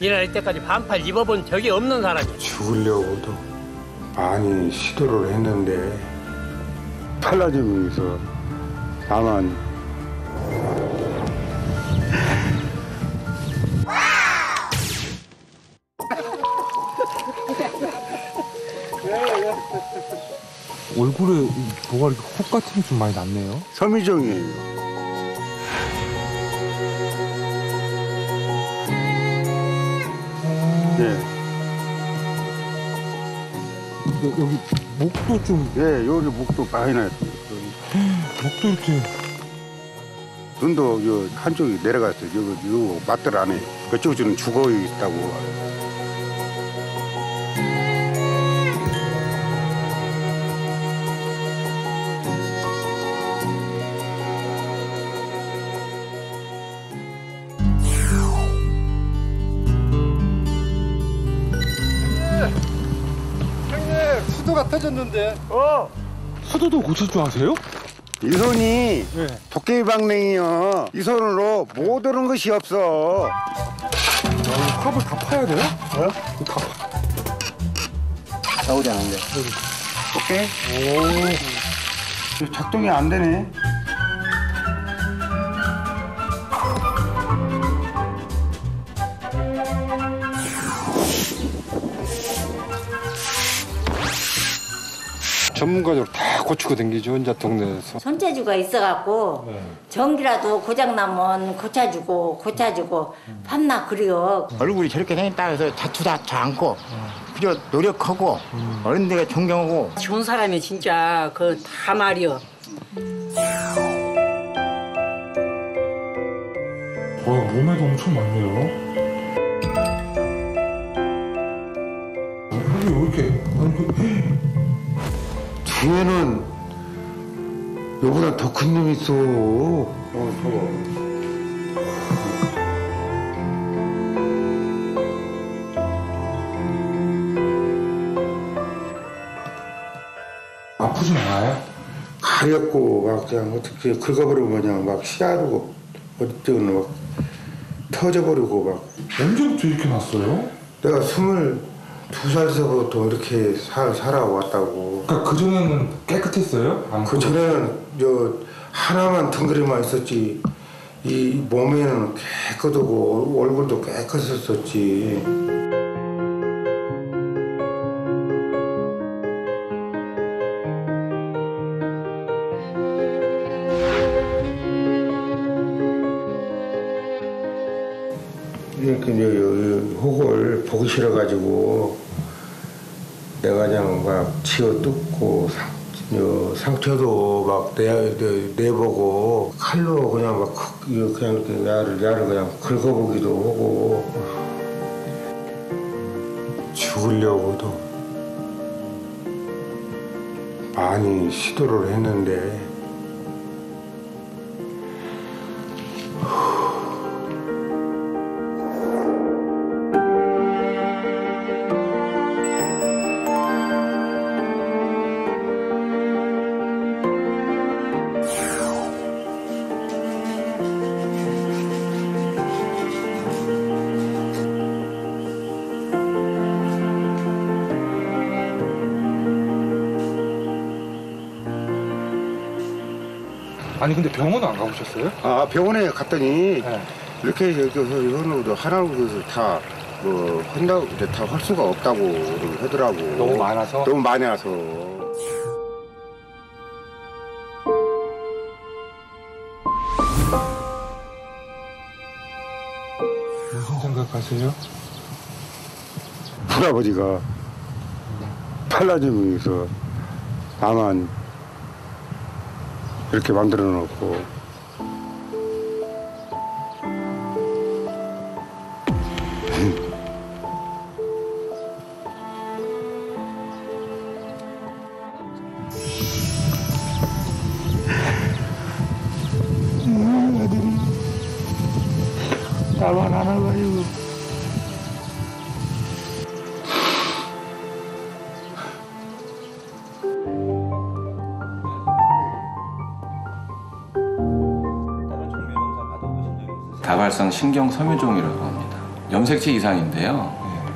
일할 때까지 반팔 입어본 적이 없는 사람이야. 죽으려고도 많이 시도를 했는데 팔라즘에서 나만 얼굴에 뭐가 이렇게 혹 같은 게 좀 많이 났네요. 섬유종이에요. 네. 여기 목도 좀. 예, 여기 목도 많이 났어요. 목도 이렇게. 눈도 요 한쪽이 내려갔어요. 요 맞들 안에. 그쪽 저는 죽어 있다고. 수도가 터졌는데. 수도도 고칠 줄 아세요? 이 손이 네. 도깨비방맹이요. 이 손으로 못 오는 것이 없어. 컵을 다 파야 돼요? 다 나오지 않은데. 오케이. 오. 작동이 안 되네. 전문가적으로 다 고치고 댕기죠, 혼자 동네에서. 손재주가 있어갖고 전기라도 고장나면 고쳐주고 밤낮 그래요. 얼굴이 저렇게 생겼다 해서 다투다투 않고 그저 노력하고 어른들에게 존경하고. 좋은 사람이 진짜 그 다 말이여. 와, 몸에도 엄청 많네요. 왜 이렇게. 뒤에는 요보다 더 큰 놈이 있어. 아프진 않아요? 가렵고 막 그냥 어떻게 긁어버리고 그냥 막 씨앗고 어쨌든 막 터져버리고 막. 언제부터 이렇게 났어요? 내가 22살서부터 이렇게 살아왔다고. 그러니까 그전에는 깨끗했어요? 그 전에는 하나만 덩그리만 있었지. 이 몸에는 깨끗하고 얼굴도 깨끗했었지. 이렇게 혹을 보기 싫어가지고 내가 그냥 막 치어 뜯고 상처도 막 내보고 칼로 그냥 막 그냥 이렇게 야를 그냥 긁어보기도 하고. 죽으려고도 많이 시도를 했는데 아니 근데 병원은 안 가보셨어요? 아, 병원에 갔더니 네. 이렇게 현우도 하나로 다 한다고 다 할 수가 없다고 하더라고. 너무 많아서? 너무 많아서. 무슨 생각하세요? 할아버지가 팔라즘에서 나만 이렇게 만들어 놓고 아들이 나만 안아가지고 다발성 신경 섬유종이라고 합니다. 염색체 이상인데요.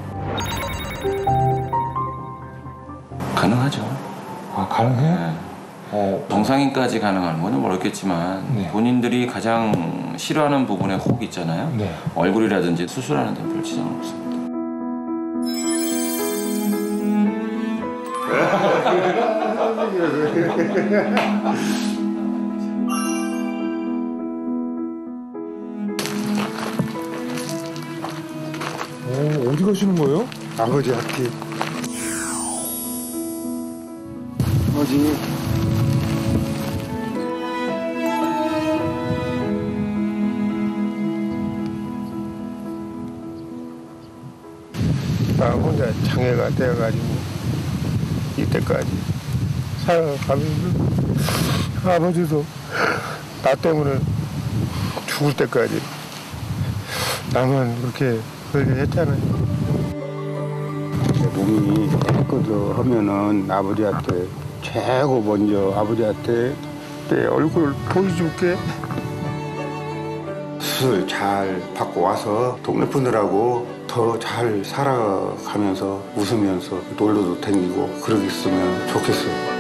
가능하죠. 아, 가능해요? 네. 정상인까지 가능한 건 모르겠지만 네. 본인들이 가장 싫어하는 부분에 혹 있잖아요. 네. 얼굴이라든지 수술하는 데는 별 지장은 없습니다. 어디 가시는 거예요? 아버지한테 아버지 나 혼자 장애가 되어가지고 이때까지 살아가면서 아버지도 나 때문에 죽을 때까지 나만 그렇게 했잖아요. 몸이 깨끗하면은 아버지한테 최고 먼저 아버지한테 내 얼굴 보여줄게. 수술 잘 받고 와서 동네 분들하고 더 잘 살아가면서 웃으면서 놀러도 다니고 그러겠으면 좋겠어요.